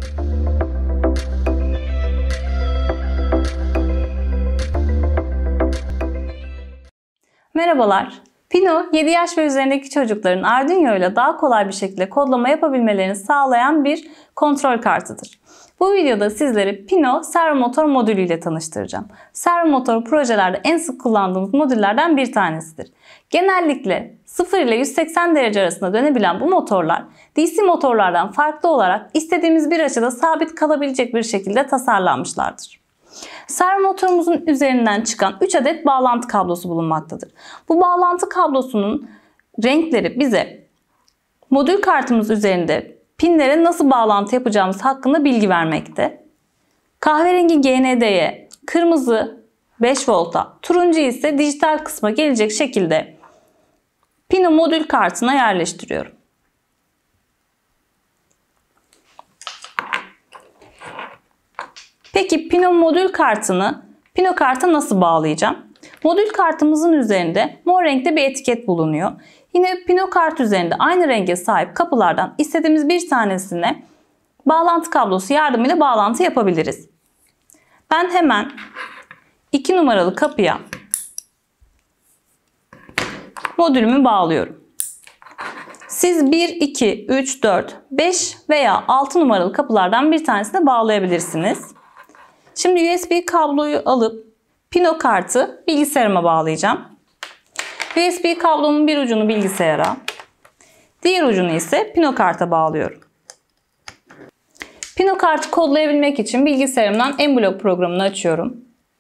Merhabalar. Pino, 7 yaş ve üzerindeki çocukların Arduino ile daha kolay bir şekilde kodlama yapabilmelerini sağlayan bir kontrol kartıdır. Bu videoda sizleri Pino servo motor modülü ile tanıştıracağım. Servo motor projelerde en sık kullandığımız modüllerden bir tanesidir. Genellikle 0 ile 180 derece arasında dönebilen bu motorlar DC motorlardan farklı olarak istediğimiz bir açıda sabit kalabilecek bir şekilde tasarlanmışlardır. Servo motorumuzun üzerinden çıkan 3 adet bağlantı kablosu bulunmaktadır. Bu bağlantı kablosunun renkleri bize modül kartımız üzerinde pinlere nasıl bağlantı yapacağımız hakkında bilgi vermekte. Kahverengi GND'ye, kırmızı 5 volta, turuncu ise dijital kısma gelecek şekilde Pino modül kartına yerleştiriyorum. Peki Pino modül kartını Pino karta nasıl bağlayacağım? Modül kartımızın üzerinde mor renkte bir etiket bulunuyor. Yine Pino kart üzerinde aynı renge sahip kapılardan istediğimiz bir tanesine bağlantı kablosu yardımıyla bağlantı yapabiliriz. Ben hemen 2 numaralı kapıya modülümü bağlıyorum. Siz 1, 2, 3, 4, 5 veya 6 numaralı kapılardan bir tanesine bağlayabilirsiniz. Şimdi USB kabloyu alıp Pino kartı bilgisayarıma bağlayacağım. USB kablonun bir ucunu bilgisayara, diğer ucunu ise Pino karta bağlıyorum. Pino kartı kodlayabilmek için bilgisayarımdan Emblock programını açıyorum.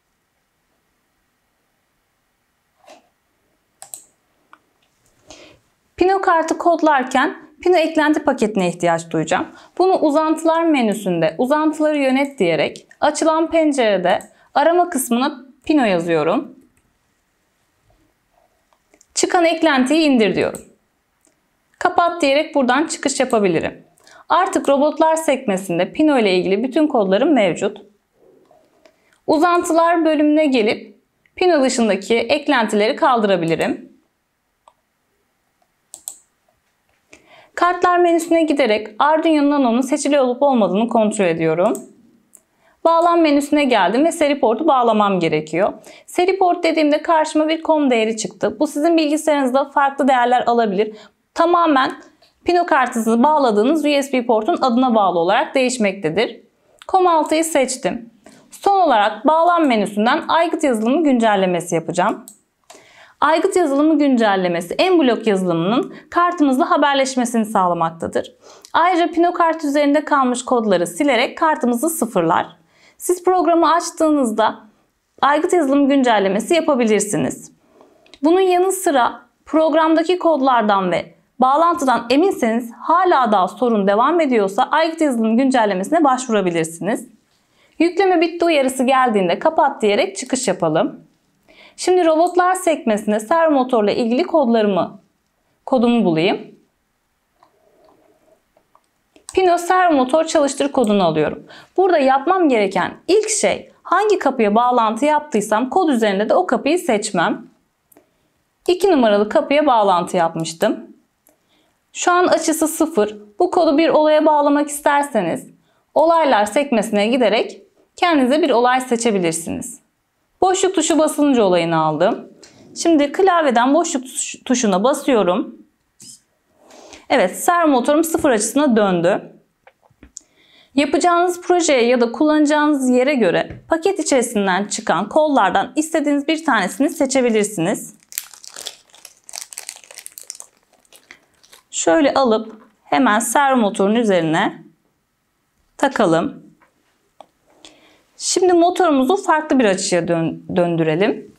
Pino kartı kodlarken Pino eklenti paketine ihtiyaç duyacağım. Bunu uzantılar menüsünde uzantıları yönet diyerek açılan pencerede arama kısmına Pino yazıyorum. Çıkan eklentiyi indir diyorum. Kapat diyerek buradan çıkış yapabilirim. Artık robotlar sekmesinde Pino ile ilgili bütün kodlarım mevcut. Uzantılar bölümüne gelip Pino dışındaki eklentileri kaldırabilirim. Kartlar menüsüne giderek Arduino Nano'nun seçili olup olmadığını kontrol ediyorum. Bağlam menüsüne geldim ve seri portu bağlamam gerekiyor. Seri port dediğimde karşıma bir COM değeri çıktı. Bu sizin bilgisayarınızda farklı değerler alabilir. Tamamen Pino kartınızı bağladığınız USB portun adına bağlı olarak değişmektedir. COM6'yı seçtim. Son olarak bağlam menüsünden aygıt yazılımı güncellemesi yapacağım. Aygıt yazılımı güncellemesi Emblock yazılımının kartımızla haberleşmesini sağlamaktadır. Ayrıca Pino kart üzerinde kalmış kodları silerek kartımızı sıfırlar. Siz programı açtığınızda aygıt yazılımı güncellemesi yapabilirsiniz. Bunun yanı sıra programdaki kodlardan ve bağlantıdan eminseniz hala daha sorun devam ediyorsa aygıt yazılımı güncellemesine başvurabilirsiniz. Yükleme bitti uyarısı geldiğinde kapat diyerek çıkış yapalım. Şimdi robotlar sekmesinde servo motorla ilgili kodumu bulayım. Pino servo motor çalıştır kodunu alıyorum. Burada yapmam gereken ilk şey hangi kapıya bağlantı yaptıysam kod üzerinde de o kapıyı seçmem. 2 numaralı kapıya bağlantı yapmıştım. Şu an açısı 0. Bu kodu bir olaya bağlamak isterseniz olaylar sekmesine giderek kendinize bir olay seçebilirsiniz. Boşluk tuşu basınca olayını aldım. Şimdi klavyeden boşluk tuşuna basıyorum. Evet, servo motorum 0 açısına döndü. Yapacağınız projeye ya da kullanacağınız yere göre paket içerisinden çıkan kollardan istediğiniz bir tanesini seçebilirsiniz. Şöyle alıp hemen servo motorun üzerine takalım. Şimdi motorumuzu farklı bir açıya döndürelim.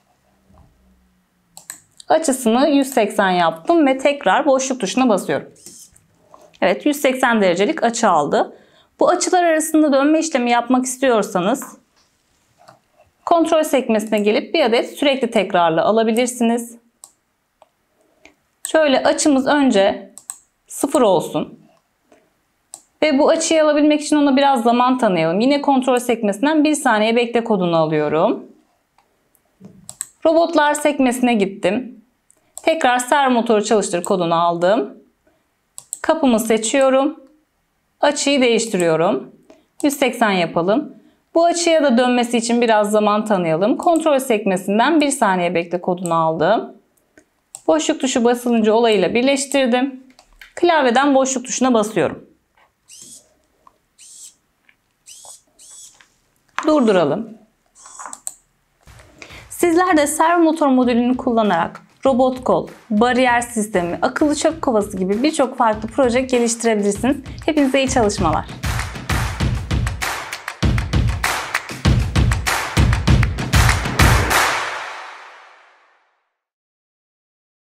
Açısını 180 yaptım ve tekrar boşluk tuşuna basıyorum. Evet, 180 derecelik açı aldı. Bu açılar arasında dönme işlemi yapmak istiyorsanız kontrol sekmesine gelip bir adet sürekli tekrarlı alabilirsiniz. Şöyle açımız önce 0 olsun. Ve bu açıyı alabilmek için ona biraz zaman tanıyalım. Yine kontrol sekmesinden 1 saniye bekle kodunu alıyorum. Robotlar sekmesine gittim. Tekrar servo motoru çalıştır kodunu aldım. Kapımı seçiyorum. Açıyı değiştiriyorum. 180 yapalım. Bu açıya da dönmesi için biraz zaman tanıyalım. Kontrol sekmesinden 1 saniye bekle kodunu aldım. Boşluk tuşu basılınca olayıyla birleştirdim. Klavyeden boşluk tuşuna basıyorum. Durduralım. Sizler de servo motor modülünü kullanarak robot kol, bariyer sistemi, akıllı çöp kovası gibi birçok farklı proje geliştirebilirsiniz. Hepinize iyi çalışmalar.